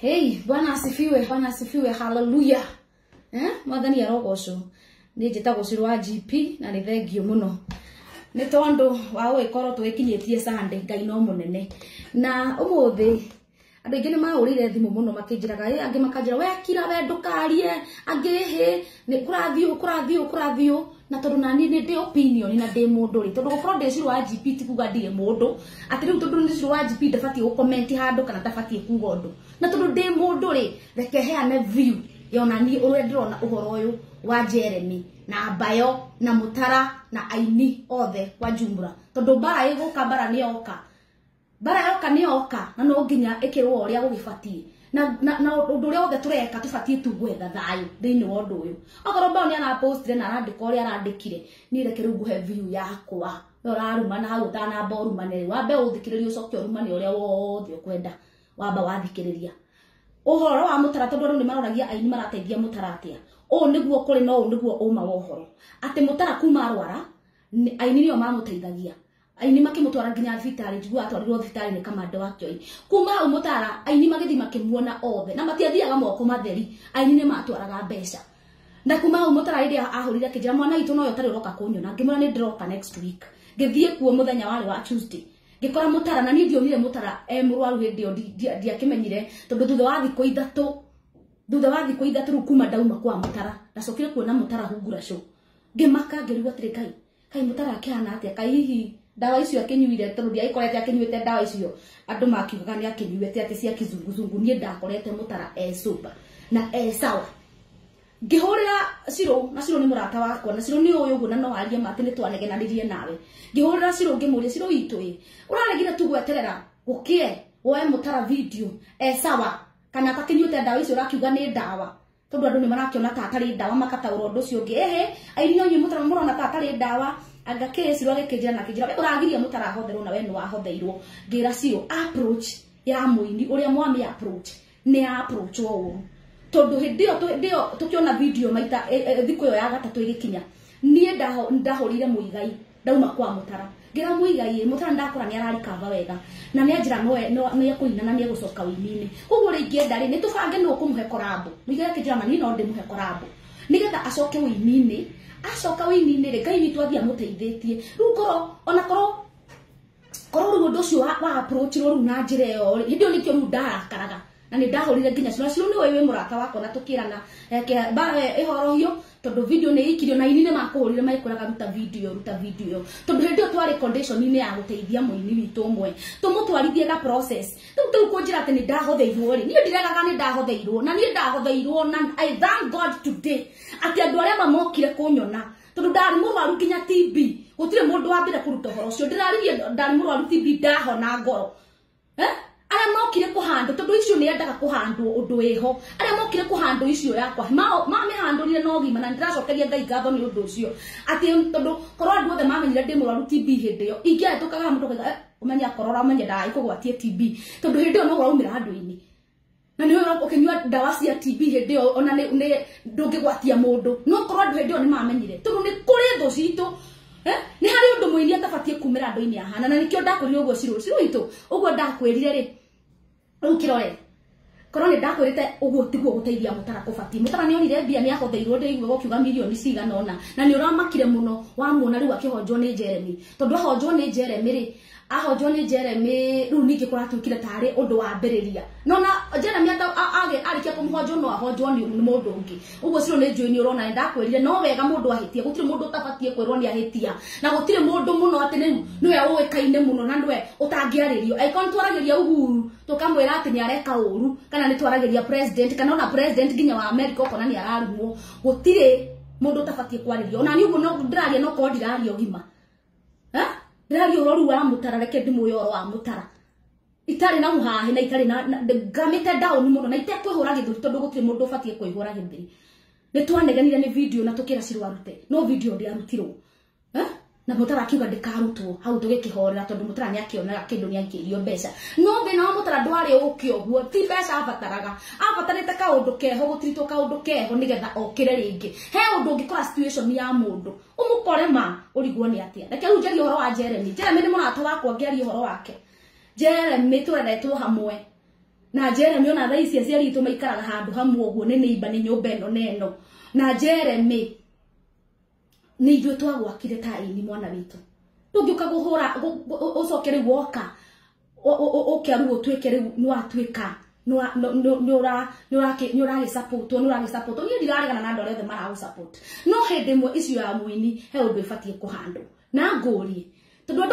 Hey, Bwana asifiwe, hallelujah. Mwathani arogocwo. Ni njitagwo Ciro wa GP na ni thengio muno. Ni tondu wa gwikorwo twikinyitie Sunday Ngai no munene. Na umuthi andu ingi ni mahurire thimu muno makinjiraga angi makanjira we kira we ndukarie angi he ni kurathio na tondu nani ni ndi opinion na ndi mundu ri tondu gukorwo ndi Ciro wa GP ti kuga ndi mundu ati riu tondu ndi Ciro wa GP ndabati gukomenti handu kana ndabati kuga undu na tondu ndi mundu ri reke heane view yona ni uria ndirona uhoro uyu wa Jeremy na Bayo na Mutara na Aini othe wa Jumbura tondu bara iguka bara ni oka na no nginya ikirwo uria gugibatie na undu uria othe tureka tubatie tu gwetha thayu thiini wa undu uyu akoro bao ni ana post na arandika uria arandikire ni reke ru guhe view yakwa uraruma na hau tana boruma ne wabe uthikiriria ucoke uruma ne uria wothe ukwenda wamba wathikiriria uhoro wa Mutara tondu ru ni maroragia Aini marateithia Mutara atia o niguo kuri no o niguo uma wa uhoro ati Mutara kuma arwara Aini nio mamuteithagia Aini makimutwara nginya thibitari njigua atwarirwo thibitari ni kamande wa Kioi kuma hau Mutara Aini magithi makimuona othe na matiathiaga moko matheri Aini ni matwaraga mbeca na kuma hau Mutara indi ahurire kinjira mwana itu no yo tari uroka kunyona ngimura ni ndiroka next week ngithie kuo muthenya wari wa Tuesday ngikora Mutara na ni ndionire Mutara murwaru hindi yo ndiakimenyire tondu thutha wa thikũ ithatu kuma ndauma kwa Mutara ndacokire kuona Mutara hungura show ngimaka ngirigwo atiri kai Mutara akihana atia kai hihi dawa icio akinyuire tondu ndiaikorete akinyuite dawa icio andu makiugaga ni akinyuite ati cia kizunguzungu nie ndakorete Mutara sober na sawa ngihurira Ciro na Ciro ni murata wakwa na Ciro ni uyu guo na no arie mati ni twanegenanirie nawe ngihurira Ciro ngimuria Ciro itu uraregire tugweterera ukie woe Mutara video sawa kana kakinyuite dawa icio rakiuga ni dawa tondu andu ni marakiona ta atari dawa makataura undu ucio ungi Aini onye Mutara murona ta atari dawa anga kesi rwage kijira na kijira uragiria Mutara hotherwo na we no wahotheirwo ngira Ciro approach ya muini uria mwami approach ni approach wo tondu hindio tukiona video maita thiku yo ya gatatu igikinya nie ndahurire muigai ndauma kwa Mutara ngira muigai Mutara ndakora ni ararikava wega na ni anjira no ekuina na ni egucoka winini koguo ringienda ri ni tubange no kumuhe korabo muigai kijira mani no ndi muhe korabo nigetha acoke winini acoka winini ri Ngai witu athia muteithĩtie riu koro ru undu ucio wa approach ru na njira yo hindio nikio ru ndarakaraga na ni ndahurire nginya Ciro ni wewe murata wakwa na tukirana ihoro hiyo tondu video ni ikirio na Aini ni makuhurire maikuraga ruta video tondu hindio twari condition ni ya guteithia muini witu umwe tumutwarithie ga process tu kunjira ati ni ndahotheirwo ri ni ndiregaga ni ndahotheirwo na I thank God today ati andu aria mamokire kunyona tondu ndari murwaru nginya TB gutire mundu wa mbere kuruta horo ucio ndiraririe ndari murwaru TB ndahona ngoro aria mokire kuhandu tondu icio ni endaga kuhandwo undu wiho aria mokire kuhandu icio yakwa mihandurire no gima na ndiracokeria Ngai ngatho ni undu ucio ati tondu korwo andu othe mamenyire ndi murwaru TB hindi yo ingietukaga mundu kuga umenya korora umenya ndai kugwatie TB tondu hindi yo no uraumira andu-ini na ni wewe ukinywa dawa cia TB hindi yo ona ni ndungigwatia mundu no korwo andu hindi yo ni mamenyire tondu ni kuri thu citu ni hari undu muini atabatie kumira andu-ini ahana na nikio ndakurire uguo Ciro itu uguo ndakwirire ri ukirore korone ndakwirite uguo tiguo guteithia Mutara kubatie Mutara ni onire mbia ni ahotheirwo ndigwe gokiuga milioni cigana ona na ni uramakire muno wa muona riu akihonjwo ni Jeremy tondu ahonjwo ni Jeremy riu ningi kuratukire tari undu wa mbiriria nona Jeremy arikia kumuhonjwo no ahonjwo ni mundu ungi uguo Ciro ni njui ni urona ndakwirire no wega mundu ahitia gutire mundu utabatie kwirwo ni ahitia na gutire mundu muno ati niwe uikaine muno na niwe utangiaririo aikon twaragiria Uhuru tukamwira ati ni areka uru kana ni twaragiria president kana ona president ginya wa America ukona ni ararumwo gutire mundu utabatie kwaririo ona ni uguo no ndiraria no ko ndiraria ugima ndiraria uroru wa Mutara reke ndimuyoro wa Mutara itari na muhahe na itari na gamite down muno na itekwihura githuri tondu gutire mundu ubatie kwihura githuri ni twaneganire ni video na tukira Ciro arute no video ndi arutirwo na Mutara akiuga ndikarutwo hau tugikihorera tondu Mutara ni akionaga kindu ni angirio mbeca no thina wa Mutara ndwari ukio guo ti mbeca abatarite kaundu keho gutiritwo kaundu keho nigetha okire ringi he undu ngikora situation ya mundu umukore ma urigwo ni atia reke ru njeri horo wa Jeremy ni murata wakwa ngiari horo wake Jeremy tuendetwo hamwe na Jeremy ona thaa ici aciari itu maikaraga handu hamwe uguo ni neiba ni nyumba eno neno na Jeremy ni ithuĩ twagwakire ta ini mwana witu ndũngĩũka gũhũra ũcoke rĩu woka ũkĩaruo twĩke rĩu nĩwatuĩka nĩũragĩ support niĩ ndiraregana na andũ arĩa othe maragũ support no hĩndĩ ĩmwe icio ya mũini he ũndũ ĩbatiĩ kũhandwo na ngũrie tondũ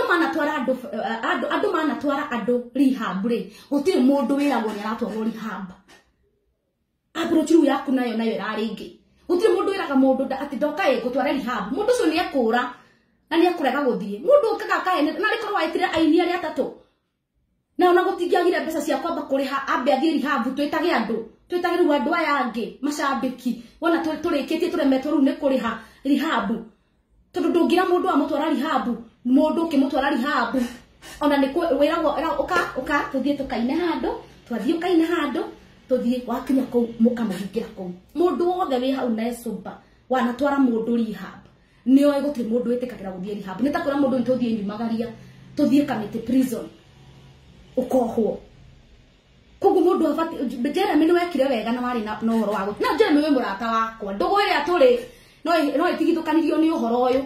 andũ manatwara andũ rehab rĩ gũtirĩ mũndũ wĩragwo nĩ aratwarwo rehab approach rĩu yaku nayo ĩrarĩ ĩngĩ gũtirĩ mũndũ wĩraga mũndũ atĩ ndoka gũtwara rehab mũndũ ũcio nĩ ekũra na nĩ ekũrega gũthiĩ mũndũ ũkaga kaene na rĩkorwo waitire aini arĩa atatũ na ona gũtingiagire mbeca cia kwamba kũrĩha ambe athiĩ rehab twĩtage rĩu andũ aya angĩ macambĩki wona tũrĩkĩtie tũremetwo rĩu nĩ kũrĩha rehab tondũ ndũngĩra mũndũ wa mũtwara rehab mũndũ ũkĩmũtwara rehab ona nĩ wĩragwo ũka tũthiĩ tũkaine handũ twathiĩ ũkaine handũ tũthiĩ wakinya kũu mũkamũhingĩra kũu mũndũ wothe wĩ hau na ecumba wanatwara mũndũ rehab nĩoĩ gũtirĩ mũndũ wĩtĩkagĩra gũthiĩ rehab nĩ ta kũra mũndũ nĩtũthiĩ nyumagaria tũthiĩ Kamiti prison ukohwo koguo mũndũ abati Jeremy nĩ wekire wega na warĩ na ũhoro wa gũthiĩ na Jeremy wĩ mũrata wakwa ndũgũ ĩrĩa tũrĩ no ĩtigithũkanirio nĩ ũhoro ũyũ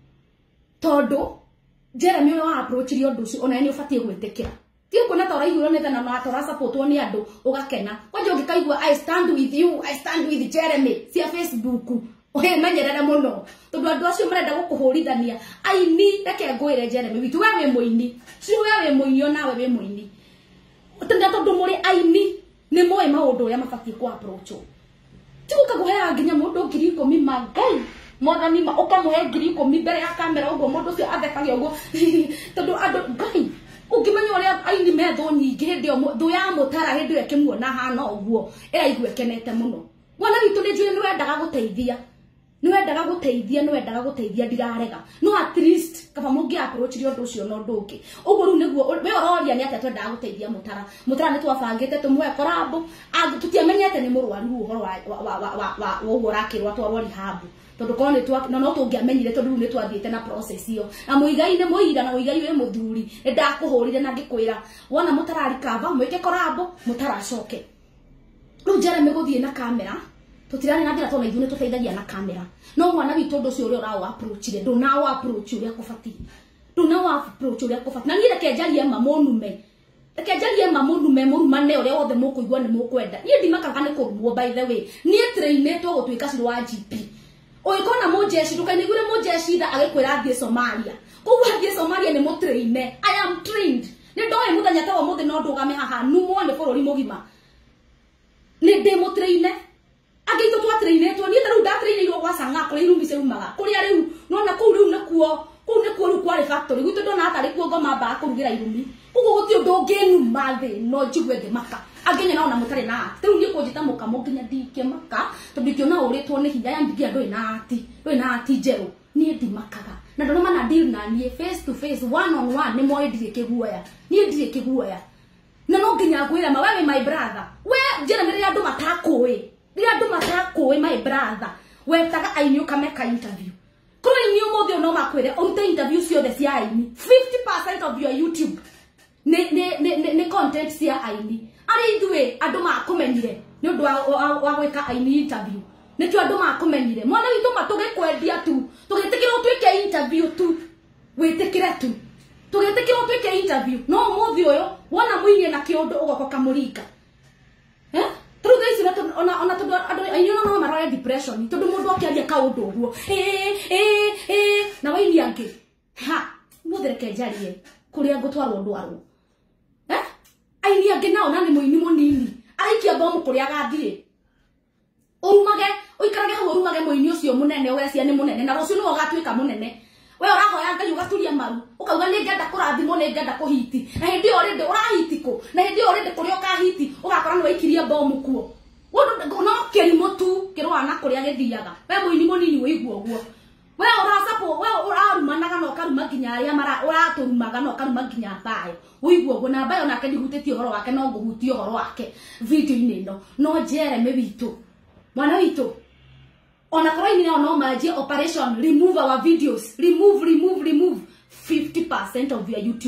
tondũ Jeremy wa approach rio ũndũ ũcio ona nĩ ũbatiĩ gwĩtĩkĩra ti ũkuona ta ũraigua nĩ thana na tora support ni andũ ũgakena kwanja ũngĩkaigua I stand with you I stand with Jeremy cia Facebook menyerere mũno tondũ andũ acio marenda gũkũhũrithania aini reke ngwĩre Jeremy witũ we wĩ mũini si we wĩ mũini onawe wĩ mũini tondũ mũrĩ aini nĩ mũĩ maũndũ ũrĩa mabatiĩ ku approach ti gũkagũhea nginya mũndũ 10,000 magai mwathani ũkamũhe 10,000 mbere ya kamera ũguo mũndũ ũcio athekagia ũguo tondũ andũ ngai ukimenya ũrĩa aini metho nyingĩ hĩndĩ ĩyo thũ ya mũtara hĩndĩ ĩyo ĩkĩmuona hana ũguo ĩraigua ĩkenete mũno mwana witũ nĩ njũĩ nĩwendaga gũteithia ndirarega no at least kaba mũngĩ approach rio ũndũ ũcio no ndũngĩ ũguo rĩu nĩguo we ũroria nĩ atĩ twendaga gũteithia mũtara nĩ twabangĩte tũmwe korabo tũtiamenyete nĩ mũrwaru ũhoro wa ũguo rakĩrwo atwarwo rehab tondũ korwo nĩ no tũngĩamenyire tondũ rĩu nĩ twathiĩte na process iyo na mũigai-inĩ mũira na mũigai wĩ mũthuri nĩ ndakũhũrire na ngĩkwĩra wona mũtarari kaba mwĩke korabo mũtaracoke rĩu Jeremy gũthiĩ na kamera tutirani na ndira tona ithuĩ nĩ tũteithagia na kamera no mwana witũ ũndũ ũcio ũrĩa ũraũ approachire ndũnaũ approach ũrĩa kũbatiĩ na niĩ reke njarie ma mũnume mũrumane ũrĩa wothe mũkũigua nĩ mũkwenda niĩ ndimakaga nĩ kũrumwo by the way niĩ trainĩtwo gũtuĩka ciro wa GP ũĩkona mũjeshi ndũkainĩgure mũjeshi tha agĩkwĩra thiĩ Somalia koguo thiĩ Somalia nĩ mũtraine I am trained nĩ ndoĩ mũthenya ta wa mũthĩ no ndũgame haha numwo nĩ bũrũri mũgima nĩ ndĩ mũtraine agĩitwo twatrainĩtwo niĩ tarĩu ndatrainĩirwo gwa Sang'a kũrĩa irumi ciumaga kũrĩa rĩu nona kũu rĩu nĩkuo rĩu kwarĩ factory gwitũ ndona hatarĩ kuo ngoma mbaa kũrugĩra irumi koguo gũtirĩ ũndũ ũngĩnuma thĩ no njigue ngĩmaka angĩnyona ona mũtarĩ na ati rĩu niĩ kũnjĩta mũkamo nginya ndingĩmaka tondũ ingĩona ũrĩtwo nĩ hinya yandigia ndũĩ na ati njerũ niĩ ndimakaga na ndona mana deal na niĩ face to face one on one nĩ moĩ ndirĩ kĩguoya na no nginya ngwĩra ma wewe my brother we Jeremy rĩrĩa andũ matakũĩ my brother wetaga aini ũkameka interview kũrĩ aini ũmũthĩ no makwĩre ũrute interview ciothe cia aini 50% of your YouTube nĩ content cia aini arĩ ithuĩ andũ makũmenyire nĩ ũndũ wa gwĩka aini interview nĩkĩo andũ makũmenyire mwana witũ matũgĩkwendia tu tũgĩtĩkĩra ũtwĩke interview tu wĩtĩkĩre tu tũgĩtĩkĩra ũtwĩke interview no mũthĩ ũyũ wona mũinie na kĩũndũ ũgoka kamũringa tondũ thaici ona tondũ andũ aini no maroya depression tondũ mũndũ akĩaria kaũndũ ũguo na waini angĩ mũthĩ reke njarie kũrĩa ngũtwarwo ndwarwo aini angĩ nao na nĩ mũini mũnini araikia bomu kũrĩa agathiĩ ũrumage ũikarage hau ũrumage mũini ũcio mũnene ũgecia nĩ mũnene na rũciũ nĩwe ũgatuĩka mũnene we ũrahoya Ngai ũgaturia maru ũkauga nĩngenda kũrathimwo nĩngenda kũhiti na hĩndĩ ĩyo rĩndĩ ũrahiti kũ na hĩndĩ ĩyo rĩndĩ kũrĩa ũkahiti ũgakora nĩ waikirie bomu kuo no kĩrimũ tu kĩrũana kũrĩa gĩthiaga we mũini mũnini wĩigua ũguo we ũrarumanaga na ũkaruma nginya arĩa ũratũrumaga na ũkaruma nginya mbayo wĩigua ũguo na mbayo nake ndihutĩtie ũhoro wake no ngũhutie ũhoro wake video-inĩ ĩno no Jeremy witũ mwana witũ ona korwo aini no manjie operation remove our videos remove 50% of your YouTube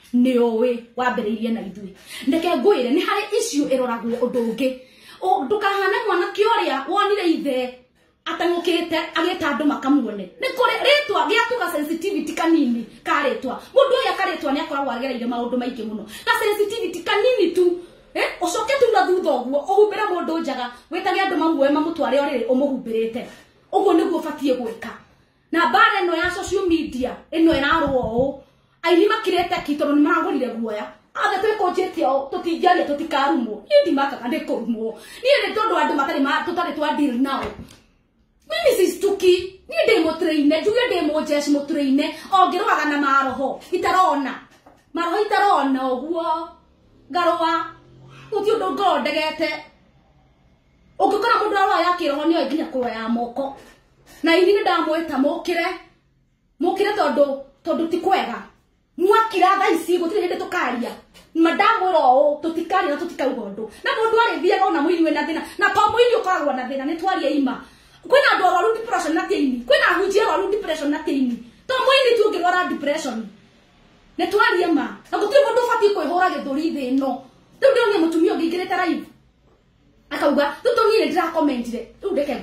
ni owe wambiririe na ithui ndeke ngwire ni hari issue iroragwo undu ungi ndukahane mwana kioria wonire ithe atangukite agita andu makamuone ni kuri ritwa giatuka sensitivity kanini karitwa mundu uyu akaritwa ni akoragwo agereire maundu maingi muno na sensitivity kanini tu ucoke tu na thutha uguo uhumbire mundu njaga witage andu mamwe mamutware oriri umuhumbirite uguo niguo batie gwika na bara ino ya social media ino irarwo u aini makirete kitoro ni maragurire guoya aga twekonjetie o tutinjaria tutikarumo ndi makaka ndikurumo ni tondu andu tutari twa deal nao mimi sistuki ni demo traine juge demo jeshi mo traine ogirwaga na maroho itarona oguo garwa uti undu ngondegete ukikora mundu arwa yakiroho ni oiginya kuroya moko na ini ndamwita mukire tondu ti kwega mwakira tha ici gutire hindi tukaria madamwiro tutikaria na tutikauga undu na mundu ari thia ona mwiri we na thina na to mwiri ukoragwo na thina ni twaria ima kwina andu arwaru depression na tiini kwina ahunjia arwaru depression na tiini to mwiri tu ngirwara depression ne twaria ma na gutire mundu fati kwihura githuri thi no tu ndio ni mutumia ngingirite live akauga tutonyire ndira commentire tu ndeke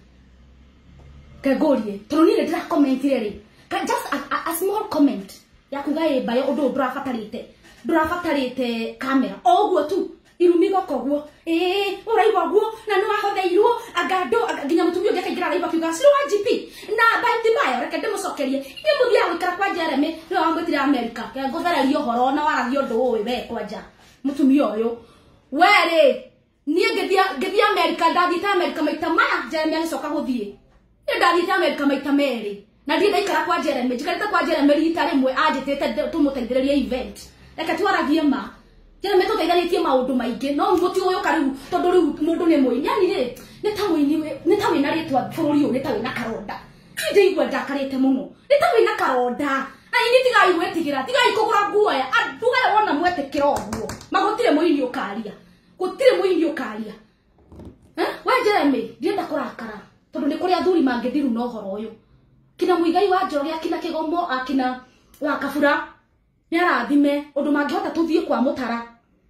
ngurie tonire ndira commentire ri just a small comment ya kugaye bayo undu ndurafatarite camera oguo tu irumigo koguo uraigwa guo na no ahotheirwo agando ginya mutumio ngekagira raiba kiuga siro wa GP na baiti bayo reke ndimucokerie ni muthia gwikara kwa Jeremy no amwitire America ke ngotharerio horo na waragio ndu we kwanja mutumio uyu were nie ngithia America ndathita America maita maya Jeremy agicoka guthie ni ndathita America maita meri na ndi ndaikara kwa Jeremy njikarite kwa Jeremy rita rimwe anjitete tumuteithiririe event reke twaragie ma Jeremy tuteithanitie maundu maingi no muti uyu kariu tondu riu mundu ni muini yani ni ta wina ritwa bururi uyu ni ta wina karonda ndi igwa ndakarite muno ni ta wina karonda ai ni tigai gwetigira tigai kugura guoya anduga wona mwetikira oguo magotire muini ukaria gutire muini ukaria we Jeremy ndienda kurakara tondu ni kuri athuri mangithiru no horo uyu kina muigai wa Njoroge akina Kigomo akina wa Kabura ni arathime undu mangihota tuthie kwa mutara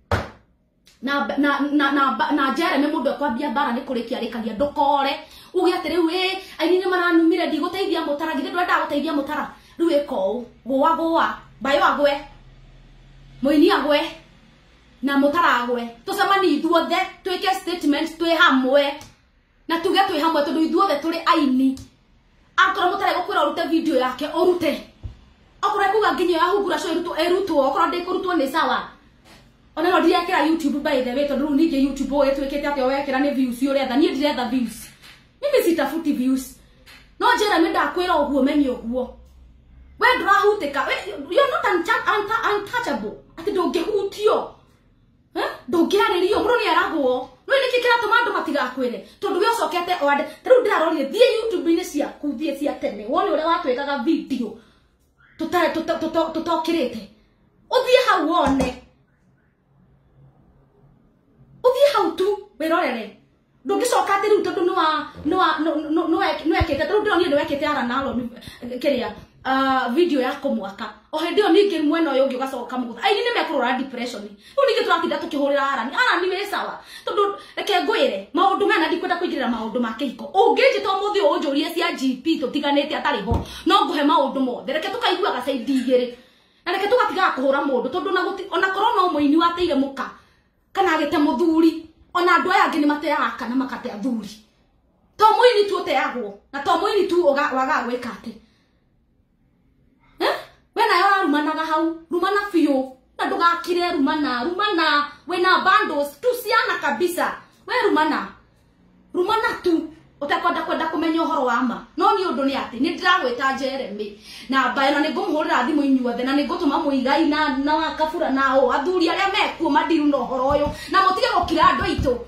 na Jeremy mundu kwambia bara ni kurikia rikagia ndukore ugi atiri we aini ni maranumire ndigũteithia mutara githe ndwenda gũteithia mutara riu iko gũa bayo agwe muini agwe na mutara agwe tucemani ithuothe twike statement twi hamwe na tuge twi hamwe tondu ithuothe turi aini akora mutara gũkwĩra urute video yake urute akora kuga nginyo ya hungura so erutwo akora ndikurutwo ni sawa ona no ndirekera YouTube by the way tondu ninge YouTube oye twikete atio wekera ni views uretha nie ndiretha views mimi sitafuti views no Jeremy ndakwira oguo menye oguo we ndurahuteka you're not untouchable ati ndungihutio ndungiraririo mundu ni aragwo no niki kiratuma andu matigakwire tondu we ocokete ode riu ndirarorire thie YouTube ni ciaku thie cia tene wone uria watwikaga video tutokirite uthie hau wone uthie hau tu wirorere ndungicoka ati riu tondu no ekete tondu ndio ni wekete ara nalo kiria video yako mwaka o hendio ningi mwena uyu ungi ugacoka mugutha ai ni mekurora depression riu ningi turatinda tukihurira ara ni we sawa tondu reke ngwire maundu mena ndikwenda kuigirira maundu make iko ungijita muthi unjurie cia GP tutiganite atari ho no nguhe maundu mothe reke tukaigua gacaidi igiri na reke tugatiga kuhura mundu tondu ona korona umuini wateire muka kana agite muthuri ona andu aya angi ni mateaga kana makate athuri to muini tu uteagwo na to muini tu waga gwika ati wena yo rumanaga hau rumana fiyo na ndugakire rumana wena bundles tu siana kabisa we rumana tu utakwenda kumenya uhoro wa ma no ni undu ni ati ni ndiragwita Jeremy na bayo na ningumhurira thimu inyuothe na ningutuma muigai na Kabura na o athuri aria mekuo madiru no horo uyu na mutige gukira andu aitu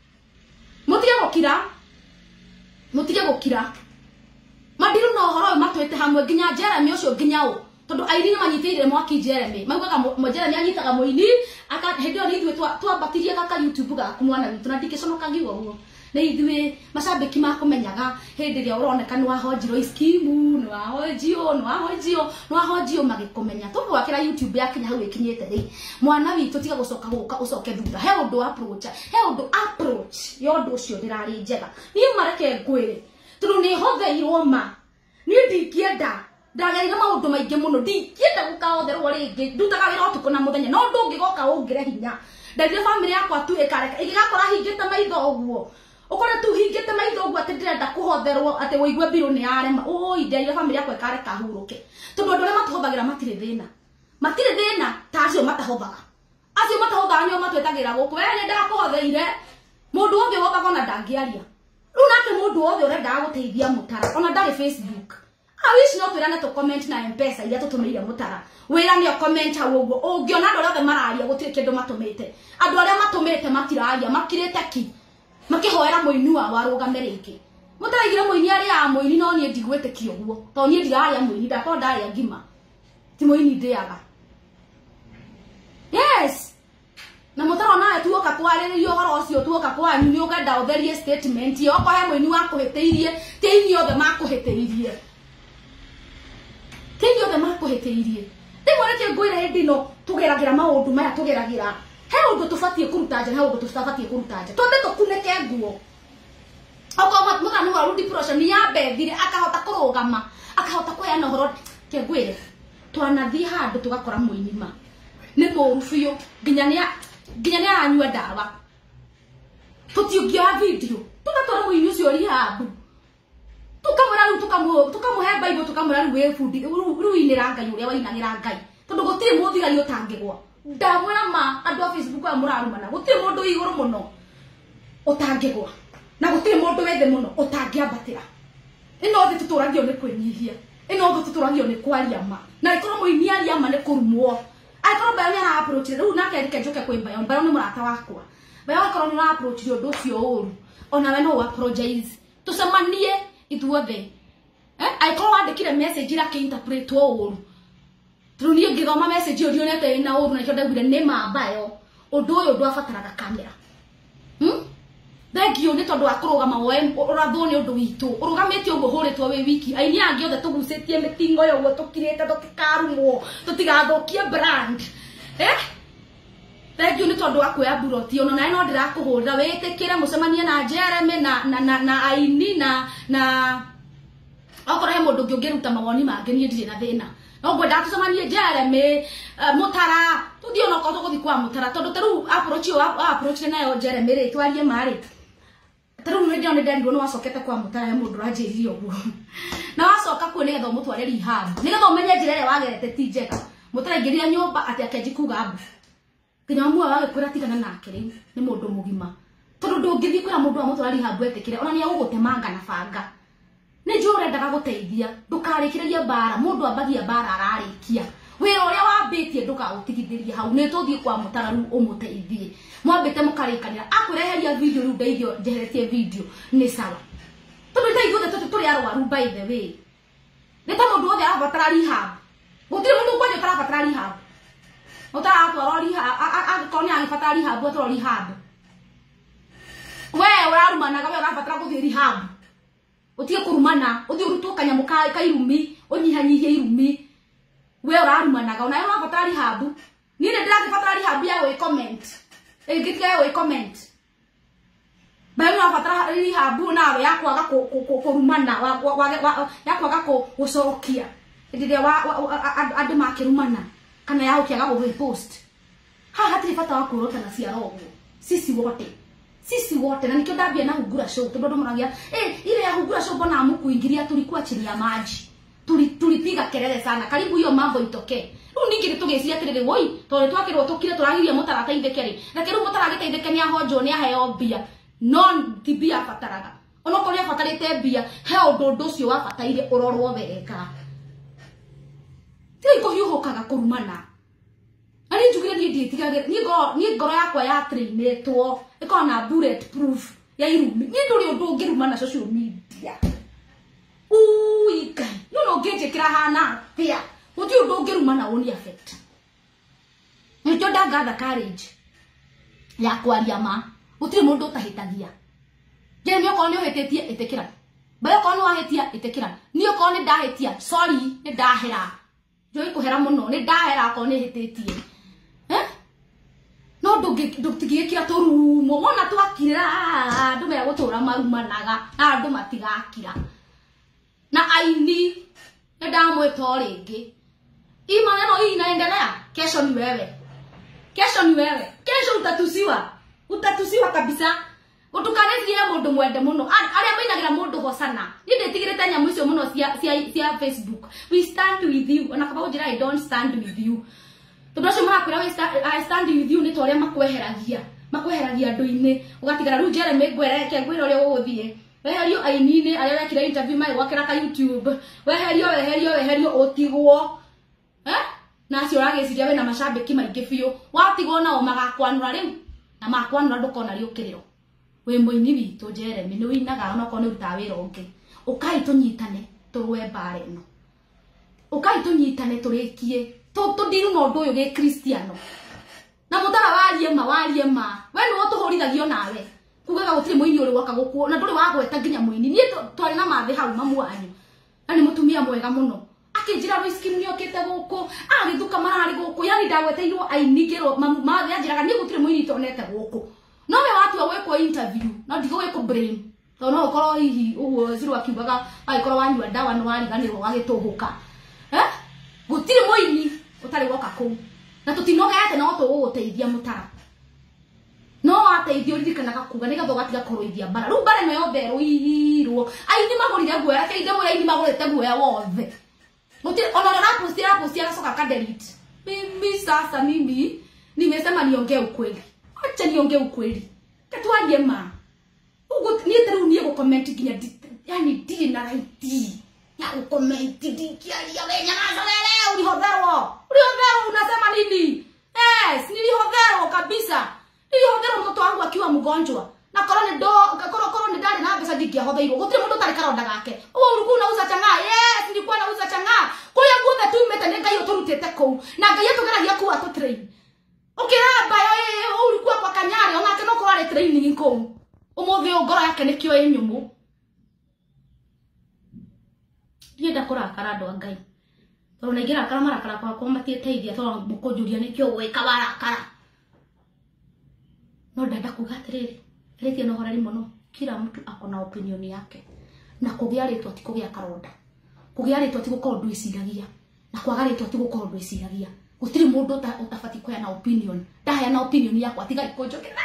mutige gukira madiru no horo matwite hamwe nginya Jeremy ucio nginya o tondu aini ni manyitire mwaki Jeremy maugaga Jeremy anyitaga muini aka hendio ni ithu twambatirie gaka YouTube gaku mwana witu na ndikiconoka ngiugo guo na ithuĩ macambĩki makũmenyaga hĩndĩ ĩrĩa ũroneka nĩ wahonjirwo iskimu nĩ wahonjio magĩkũmenya tũgwakĩra YouTube yakinya hau ĩkinyĩte rĩ mwana witũ tiga gũcoka gũka ũcoke thutha he ũndũ approach ya ũndũ ũcio ndĩrarĩ njega niĩ mareke ngwĩre tondũ nĩ hotheirwo ma niĩ ndingĩenda ndagerire maũndũ maingĩ mũno ndingĩenda gũkaotherwo rĩngĩ ndutaga wĩra ũtukũ na mũthenya no ũndũ ũngĩgoka ũngĩre hinya ndarire family yakwa tu ĩkareka ĩgĩgakora hingĩte maitho ũguo ukore tu hingĩte maitho ũguo atĩ ndĩrenda kũhotherwo atĩ wĩigue mbirũ nĩ yarema ndarire family yakwa ĩkareka hurũke tondũ andũ arĩa matũhũthagĩra matirĩ thĩna ta acio matahothaga nĩo matwĩtagĩra gũkũ we nĩ ndakũhotheire mũndũ wothe wokaga ona ndangĩaria rĩu nake mũndũ wothe ũrendaga gũteithia Mũtara ona ndarĩ Facebook awish no twĩrane tũ comment na M-Pesa iria tũtũmĩire Mũtara wĩra nĩo comment hau ũguo ũngĩona andũ arĩa othe mararia gũtirĩ kĩndũ matũmĩte andũ arĩa matũmĩte matiraria makirĩte ki makĩhoera mũini wao arũgame rĩngĩ Mũtara aigire mũini arĩa mũini no niĩ ndigwĩtĩkia ũguo tondũ niĩ ndirarĩa mũini ndakorwo ndarĩa ngima ti mũini ndĩaga yes na Mũtara nawe tuoka kwarĩrĩria ũhoro ũcio tuoka kwanyu nĩ ũkenda ũtherie statement yo okorwo he mũini wakũhĩtĩirie ti inyuĩ othe makũhĩtĩirie Ndimo reke ngwĩre hĩndĩ ĩno tũgeragĩra maũndũ maya tũgeragĩra he ũndũ tũbatie kũruta nja he ũndũ tũtabatie kũruta nja twende tũkunĩke nguo okorwo Mũtara nĩ waru depression ya mbethire akahota kũrũgama akahota kũheana ũhoro ke ngwĩre twanathiĩ handũ tũgakora mũini ma nĩ mũru biũ nginya nĩ aranyua ndawa tũtiũngĩoya video tũgatwara mũini ũcio rehab tukamwĩra rĩu tukamũhe Bible tukamwĩra rĩu wĩbundi rĩu inĩra Ngai ũrĩa wainagĩra Ngai tondũ gũtirĩ mũthigari ũtangĩgwa ndamwĩra ma andũ a Facebook aya mũrarumana gũtirĩ mũndũ igũrũ mũno ũtangĩgwa na gũtirĩ mũndũ wethe mũno ũtangĩambatĩra ĩno thĩ tũtũragio nĩ kwĩnyihia ĩno thĩ tũtũragio nĩ kwaria ma na ĩkorwo mũini aria ma nĩ kũrumwo akorwo Bayo nĩ approach rĩu nake arike njoke kwĩ Bayo nĩ mũrata wakwa Bayo akorwo nĩ approach ũndũ ũcio ũru ona we no apologize tũcemanie ithuothe akorwo wandĩkire message ĩrĩa kĩinterpretwo ũru tondũ niĩ ngĩthoma message ĩyo ndionete ĩna ũru na ndaugire nĩ ma Bayo ũndũ ũyũ ndwabataraga kamera thengio nĩ tondũ akũrũgama woe ũrathwo nĩ ũndũ witũ ũrũgamĩte ũguo hũrĩtwo wĩ wiki aini angĩ othe tũgucĩtie mĩtingo yo ũguo tũkirĩte tũtikarumwo tũtigathũkie brand thengio nĩ tondũ akuoya buroti ona nawe no ndĩrakũhũrĩra wĩtĩkĩre mũcemanie na Jeremy na aini na okorwo he mũndũ ũngĩ ũngĩruta mawoni mangĩ niĩ ndirĩ na thĩna no ngwenda tũcemanie Jeremy Mũtara tũthiĩ ona okorwo tũgũthiĩ kwa Mũtara tondũ tarĩu approach nayo Jeremy rĩ twarie marĩ tarĩu nĩ ndĩrona nderirwo nĩ wacokete kwa Mũtara he mũndũ ũranjĩrire ũguo na wacoka kuo nĩgetha ũmũtware rehab nĩgetha ũmenye njĩra ĩrĩa wagerete ti njega Mũtara aingĩrire nyũmba atĩ akenji kuga mbu nginya muoyo wake kwĩra tigana nake rĩu nĩ mũndũ mũgima tondũ ndũngĩthiĩ kwĩra mũndũ wa Mũtara rehab etĩkĩre ona nĩ agũgũtemanga na banga nĩ njũĩ ũrendaga gũteithia ndũkarĩkĩrĩrie mbara mũndũ ambagia mbara ararĩkia wĩra ũrĩa wambĩtie ndũkaũtigithĩrie hau nĩ tũthiĩ kwa Mũtara rĩu ũmũteithie mwambĩte mũkarĩkanĩra akwĩreheria video rĩu ndeithio njeheretie video nĩ sawa tondũ nĩ ithuothe tũrĩ arwaru by the way nĩ ta mũndũ wothe arabatara rehab gũtirĩ mũndũ kwanja ũtarabatara rehab Mũtara atwarwo rehab angĩkorwo nĩ agĩbatara rehab atwarwo rehab we ũrarumanaga we ũrabatara gũthiĩ rehab ũtige kũrumana ũthiĩ ũrutwo kanyamũ ka irumi ũnyihanyihie irumi we ũrarumanaga ona we ũrabatara rehab niĩ nĩ ndĩrabatara rehab ya gwĩ comment ĩngĩtiga ya gwĩ comment Bayo nĩ ũrabatara rehab nawe ya kwaga kũrumana ya kwaga gũcokia hĩndĩ ĩrĩa andũ makĩrumana kana ya ũkĩaga gũpost haha hatirĩ bata wa kwĩrota na ciara ũguo sisi wote na nikio ndambia na Hungura Show tondũ andũ moragia ile ya Hungura Show mbona amukuingilia tulikuwa chini ya maji tulipiga kelele sana karibu hiyo mambo itokee rĩu ningĩ tũgĩciria atĩrĩrĩ woi tondũ twakĩrwo tũkire tũragiria Mũtara ateithĩke rĩ reke rĩu Mũtara agĩteithĩke nĩ ahonjwo nĩ aheo mbia no ti mbia abataraga ona okorwo nĩ abatarĩte mbia he ũndũ ũcio wabataire ũrorwo wega ti kũhiũhũkaga kũrumana ani njugire niĩ ngoro yakwa ya trainĩtwo ĩkorwo na bulletproof ya irumi niĩ ndũrĩ ũndũ ũngĩruma na social media Ngai no ũngĩnjĩkĩra hana pia gũtirĩ ũndũ ũngĩruma na ũni affect nĩkĩo ndangatha courage ya kwaria ma gũtirĩ mũndũ ũtahĩtagia Jeremy okorwo ni uhetetie itekira. Bayo okorwo ni wahetia itekira. Ni okorwo ni ndahetia, sorry, ni ndahera. Njoi kuhera muno, ni ndahera okorwo ni hetetie. No ndũtigĩkĩra tũrumo wona twakira andũ megũtũra marumanaga na andũ matigakira na aini ndamwĩta rĩngĩ maneno hii inaendelea kesho ni wewe kesho utatusiwa kabisa utukanezie mũndũ mwende mũno arĩa mainagira mũndũ gocana ni nditigirite nyamu icio mũno cia Facebook. We stand with you ona kaba ujira I don't stand with you. Tondũ marakwira I stand with you ni toria makweheragia andũ-inĩ ugatigara ru Jeremy ngwereke ngwira ũrĩa ũgũthie weherio aini-inĩ arĩa wekira interview mai gwakira ka YouTube weherio utigwo na acio ũragĩciria wĩna macambĩki maingĩ biũ watigwo nao magakwanũra rĩu na makwanũra ndũkona rĩũkĩrĩro wĩ mũini witũ Jeremy nĩ wĩinaga ona okorwo nĩ ũrutaga wĩra ũngĩ ũkai tũnyitane tũrũe mbara ĩno ũkai tũnyitane tũrĩkie tũndiru na ũndũ ũyũ gĩ Kristiano na mũtara warie ma we nĩ ũtũhũrithagio nawe kugaga gũtirĩ mũini ũrĩ waka gũkũ na ndũrĩ wagweta nginya mũini niĩ twarĩ na mathĩ hau mamu wanyu na nĩ mũtumia mwega mũno akĩnjĩra Royce Kim nĩokĩte gũkũ agĩthuka mararĩ gũkũ yani ndagweteirwo ainingĩrwo mathĩ anjĩraga niĩ gũtirĩ mũini tonete gũkũ no we watua gwĩkwo interview no ndigũgĩkwo blame tondũ no ũkorwo hihi ũguo Zuru akiugaga agĩkorwo wanyua ndawa nĩ wariganĩrwo wagĩtũhũka gũtirĩ mũini utari woka kuu na tutinogete no tũgũgũteithia mũtara no wateithio ririkanaga kuga nigetha gatiga kũrũithia mbara rĩu mbara no yothe rũirwo aini magũrire guoya keinde mũrĩa aini magũrĩte guoya wothe gũtirĩ ona raposti agacoka ka delete mimi nimesema niongee ukweli acha niongee ukweli katwalie ma niĩ tarĩu niĩ gũcomment nginya yani ndirĩ na right ya gũcomment ndikiaria wenyagacorere ulihodherwo unasema nini? Yes, nilihodherwo kabisa. Nilihodherwo mtoto wangu akiwa mgonjwa. Na korona ni ndari na pesa ndingĩahotheirwo. Gũtirĩ mũndũ ũtarĩ karonda gake. Wewe ulikuwa unauza chang'aa. Yes, nilikuwa nauza chang'aa. Kũrĩa guothe tumĩte nĩ Ngai ũtũrutĩte kũu. Na Ngai atũgeragia kuwa tũ train. Ukiramba ulikuwa kwa Kanyari, onake no kũrarĩ training kũu. Ũmũthĩ ngoro yake nĩkĩo ĩ nyũmũ. Ndienda kũrakara andũ a Ngai. Toro naingira akara marakara kwa matieteithia toro mukonjuria nikio gwika barakara no ndenda kuga atiriri retia no horari muno kila mtu akona opinion yake na kugia ritwa ti kugia karonda kugia ritwa ti gukorwo ndu iciragia na kwaga ritwa ti gukorwo ndu iciragia gutiri mundu utafati kwa na opinion ndaya na opinion yakwa tiga ikonjokera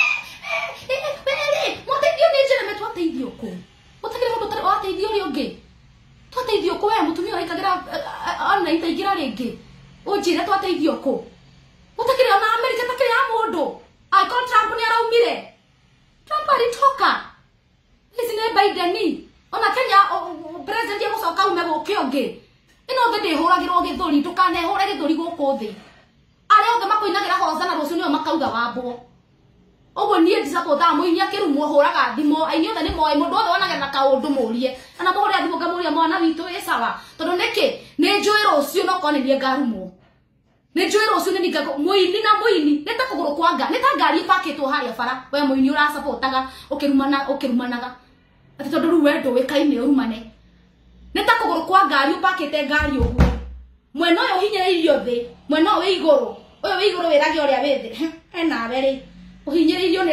muteithio ni Jeremy twateithio ku mutakire mundu wateithio ri ungi twateithio ku we mutumia uraikagira ona itaingira ringi unjire twateithio ku mutakire ona America takire ya mundu ai Trump ni araumire Trump alitoka hizi ne Biden ona Kenya president yagucoka ume guke ungi ino thĩ ndĩhũragĩrwo gĩthũri tukanehũre gĩthũri gũkũ thĩ arĩa othe makoinagira Hosana rũciũ nĩo makauga wambo ogo niĩ ndisapota mũini akĩrumwo hũraga thimo aini othe nĩ moĩ mũndũ othe wonagetha kaũndũ mũrie kana mũhũrĩa thimo ngamũria mwana witũ ĩ sawa tondũ nĩkĩ nĩ njũĩ rũciũ no kone niĩ ngarumwo nĩ njũĩ rũciũ nĩ ninga mũini na mũini nĩ ta kũgũrũ kwa nga nĩ ta ngari ĩpakĩtwo harĩa bara we mũini ũrasapotaga ũkĩrumanaga atĩ tondũ rĩu we ndũĩkaine ũrumane nĩ ta kũgũrũ kwa ngari ũpakĩte ngari ũguo mwena ũyũ hinyĩrĩirio thĩ mwena ũyũ wĩ igũrũ wĩrage ũrĩa wĩ thĩ enawe rĩ uhinyĩrĩirio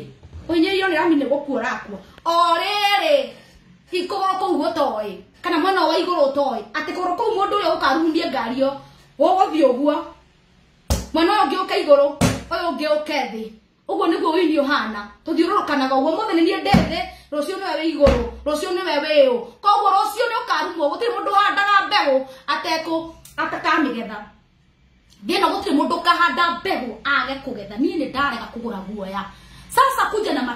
nĩ rami nĩ gũkua rakua o rĩrĩ ikũgũrũ kũu gũtoĩ kana mwena wa igũrũ ũtoĩ atĩ kũgũrũ kũu mũndũ ũrĩa ũkarumithia ngari ĩyo ũgũthiĩ ũguo mwena ũyũ ũngĩ ũke igũrũ ũyũ ũngĩ ũke thĩ ũguo nĩguo wĩini ũhana tũthiũrũrũkanaga ũguo mũthĩ nĩ niĩ ndĩ thĩ rũciũ nĩwe wĩ igũrũ rũciũ nĩwe wĩ ũ koguo rũciũ nĩ ũkarumwo gũtirĩ mũndũ handaga mbegũ atakamĩgetha thĩna gũtirĩ mũndũ ũkahanda mbegũ age kũgetha niĩ nĩ ndarega kũgũra guoya sasa kuja na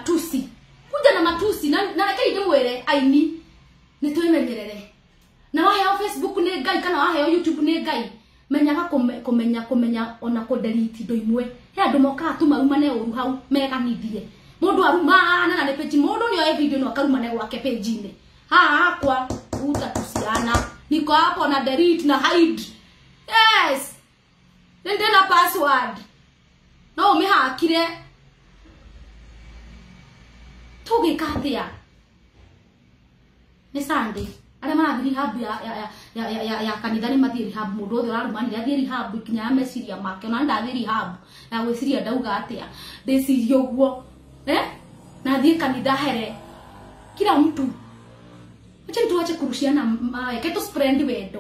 matusi na reke ndĩmwĩre aini nĩ twĩmenyerere na waheo Facebook nĩ Ngai kana waheo YouTube nĩ Ngai menyaga kũmenya ona kũdelete indo imwe he andũ mokaga tu marumane ũru hau meganithie mũndũ arumana na nĩ page mũndũ nĩ oe video no akarumane gwake page-inĩ hakwa utatusiana niko hapo na delete na hide yes nende na password no umehakire tugika atia ni Sunday ara marathi rehab ya kanitha ni mathi rehab mundu othe ararumani athi rehab kinya meciria make ona ndathi rehab ya gwiciria ndauga atia ndiciria uguo na thie kanitha here kila mtu acha tuache kurushiana keto spread wendo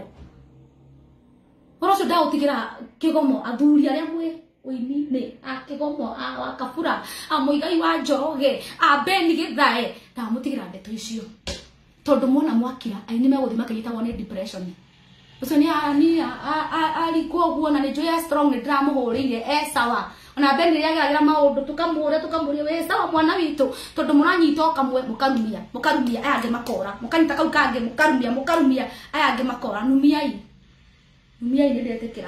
oroso dao tigira kigomo athuri aria mwe oini ne akigomo akafura amoigai wa njoroge abeni githae ndamutigira ndeto icio tondu mona mwakira aini meguthi makanyitagwo ni depression ucio ni ali koguo na ni joya strong ni dramuhuriire sawa ona beni yagira maundu tukamuria we sawa mwana witu tondu muranyita kamwe mukarumia aya ange makora mukanyita kau kange mukarumia aya ange makora numiai ni ndetekera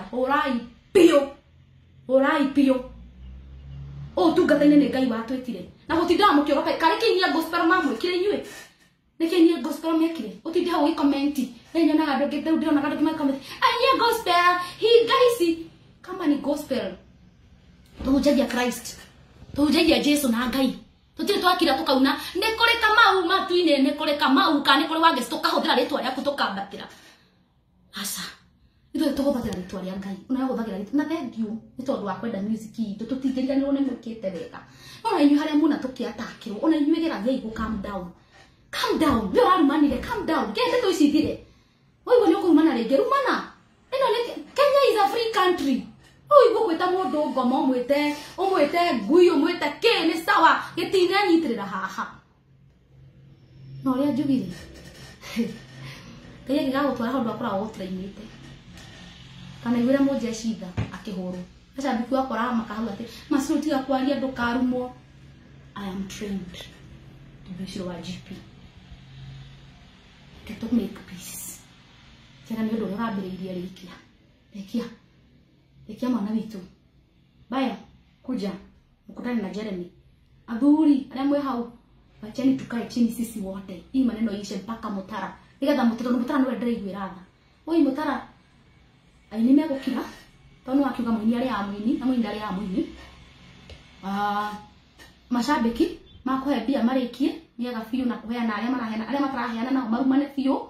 orai pio o tungataine ni Ngai watwitire na gutinda mukio kare kinyia gospel mamwe kire inywe nekinyia gospel mekire utinda wi comment nyonaga andu ngite ndiona kandu kima comment anya gospel he guys kama ni gospel tuhujagia Christ tuhujagia Jesu na Ngai tutire twakira tukauna nikore Kamau matuine nikore Kamau ka nikore wage tukahuthira ritwa ryaku tukambatira asa ito tugobatira ritwa rya Ngai unagothagira ritwa na thank you ni tondu wa kwenda music itu tutingiriganirwo ni mukite wega ona inyu haria muna tukiatakirwo ona inyu gera ngai go calm down we warumanire calm down kende to icithire oigo ni ukumana rege rumana ino ni Kenya is a free country oigo kweta mundu ngomo umwite ngui umwite ke ni sawa gitina nyitirira haha no ria njugire kaya gigago twara hondu akora otrainite kana igwira moja shida akihoro acha biku akora makahau ati masuti akwaria ndukarumo I am trained to be sure GP to make peace tena ndio ndo rabiriria rekia mwana witu baya kuja mkutane na Jeremy athuri aria mwe hau bacheni tukae chini sisi wote hii maneno ishe mpaka Mutara nigetha Mutara no ndiraigwira tha oi Mutara aini megukira tono akiuga muini ari ya muini na muini ari ya muini mashabiki makuhe bia marikie niega fiu na kuheana aria mataraheana na marumane fiu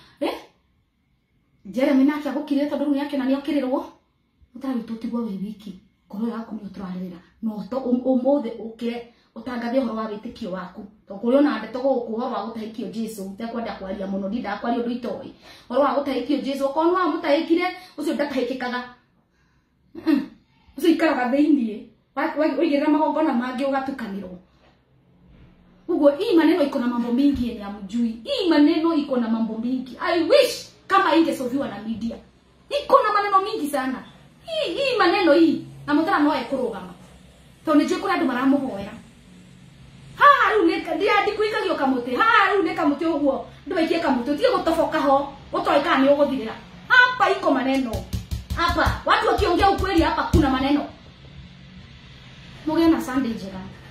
Jeremy nake agukire tondu ni yake na ni akirirwo utari tutigwa we wiki koro yaku ni uturarira no to umothe ukire utangathie horo wa witikio waku to kuri ona ndeto guku horo wa gutahikio Jesu ndekwenda kwaria muno ndinda kwaria undu itoi horo wa gutahikio Jesu kono wa mutahikire ucio ndatahikikaga ucio ikaraga theinie wigirira magongona mangi ugatukanirwo ugo hii maneno iko na mambo mingi yenye amjui hii maneno iko na mambo mingi I wish kama ingesoviwa na media iko na maneno mingi sana hii maneno hii na Mutara no ekurugama to ni jikura andu maramuhoya riu ndi kuikagio kamuti riu ni kamuti uguo ndwaikie kamuti utige gutoboka ho utoika ni uguthirira hapa iko maneno hapa watu wakiongea ukweli hapa kuna maneno mugena Sunday njega.